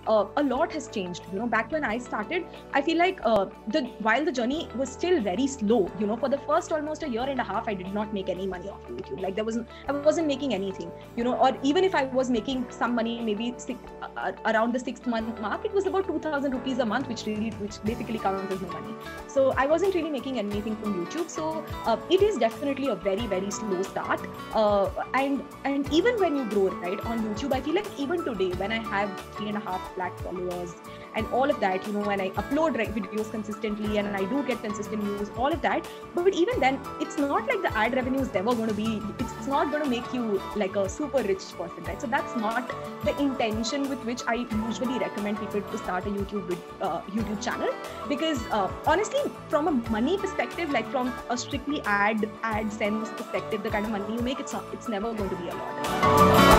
a lot has changed. Back when I started, I feel like while the journey was still very slow, for the first almost a year and a half, I did not make any money off YouTube. Like I wasn't making anything, or even if I was making some money, maybe around the 6th month mark, it was about 2,000 rupees a month, which basically counts as no money. So I wasn't really making anything from YouTube. So it is definitely a very, very slow start. And even when you grow, right, on YouTube, I feel like even today, when I have 3.5 lakh followers and all of that, when I upload videos consistently and I do get consistent views, all of that, but even then, it's not like the ad revenue is never going to be, it's not going to make you like a super rich person, right? So that's not the intention with which I usually recommend people to start a YouTube channel, because honestly, from a money perspective, like from a strictly ad sense perspective, the kind of money you make, it's never going to be a lot.